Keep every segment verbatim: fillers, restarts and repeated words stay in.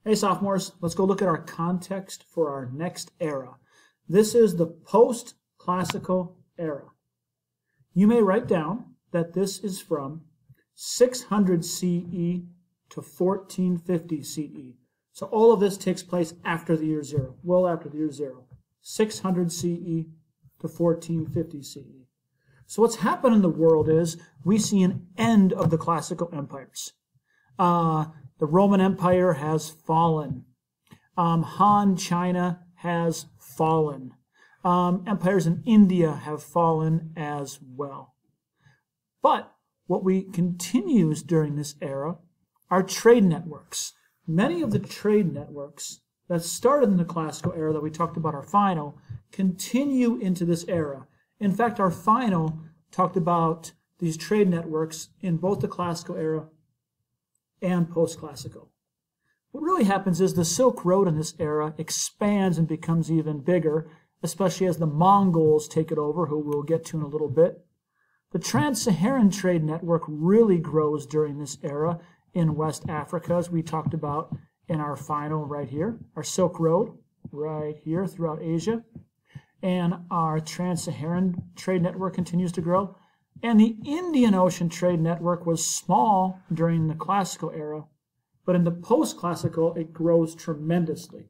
Hey sophomores, let's go look at our context for our next era. This is the post-classical era. You may write down that this is from six hundred C E to fourteen fifty C E. So all of this takes place after the year zero, well after the year zero. six hundred C E to fourteen fifty C E. So what's happened in the world is we see an end of the classical empires. Uh, the Roman Empire has fallen. Um, Han China has fallen. Um, empires in India have fallen as well. But what we continues during this era are trade networks. Many of the trade networks that started in the classical era that we talked about our final continue into this era. In fact, our final talked about these trade networks in both the classical era and post-classical. What really happens is the Silk Road in this era expands and becomes even bigger, especially as the Mongols take it over, who we'll get to in a little bit. The Trans-Saharan trade network really grows during this era in West Africa, as we talked about in our final right here. Our Silk Road right here throughout Asia. And our Trans-Saharan trade network continues to grow. And the Indian Ocean trade network was small during the classical era, but in the post-classical, it grows tremendously.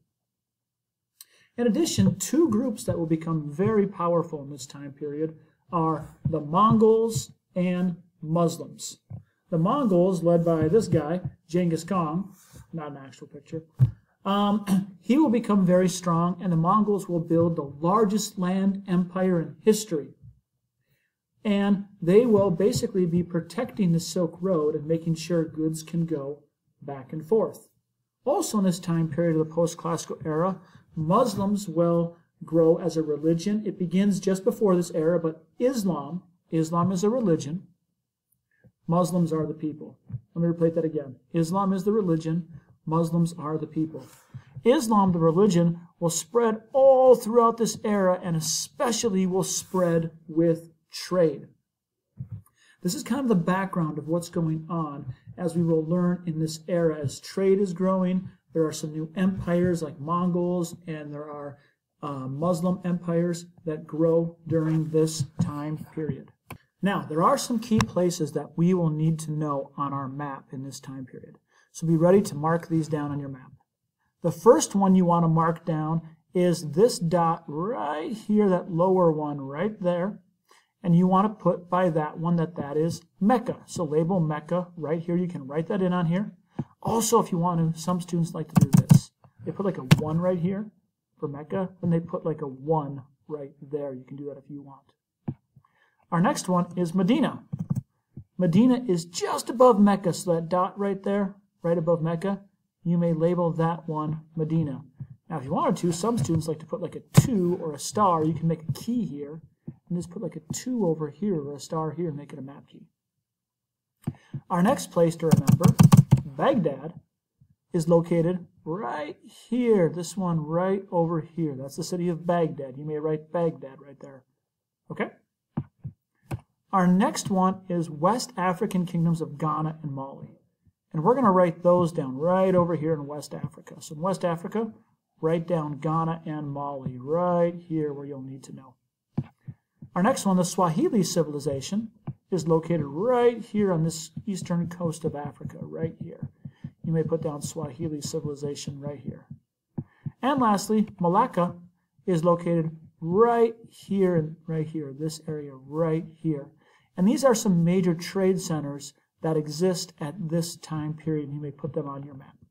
In addition, two groups that will become very powerful in this time period are the Mongols and Muslims. The Mongols, led by this guy, Genghis Khan, not an actual picture, um, he will become very strong, and the Mongols will build the largest land empire in history. And they will basically be protecting the Silk Road and making sure goods can go back and forth. Also in this time period of the post-classical era, Muslims will grow as a religion. It begins just before this era, but Islam, Islam is a religion. Muslims are the people. Let me repeat that again. Islam is the religion. Muslims are the people. Islam, the religion, will spread all throughout this era and especially will spread with trade. This is kind of the background of what's going on as we will learn in this era. As trade is growing, there are some new empires like Mongols, and there are uh, Muslim empires that grow during this time period. Now, there are some key places that we will need to know on our map in this time period. So be ready to mark these down on your map. The first one you want to mark down is this dot right here, that lower one right there. And you want to put by that one that that is Mecca. So label Mecca right here. You can write that in on here. Also, if you want to, some students like to do this. They put like a one right here for Mecca, and they put like a one right there. You can do that if you want. Our next one is Medina. Medina is just above Mecca, so that dot right there, right above Mecca, you may label that one Medina. Now, if you wanted to, some students like to put like a two or a star. You can make a key here. And just put like a two over here or a star here and make it a map key. Our next place to remember, Baghdad, is located right here. This one right over here. That's the city of Baghdad. You may write Baghdad right there. Okay? Our next one is West African kingdoms of Ghana and Mali. And we're going to write those down right over here in West Africa. So in West Africa, write down Ghana and Mali right here where you'll need to know. Our next one, the Swahili civilization, is located right here on this eastern coast of Africa, right here. You may put down Swahili civilization right here. And lastly, Malacca is located right here and right here, this area right here. And these are some major trade centers that exist at this time period. You may put them on your map.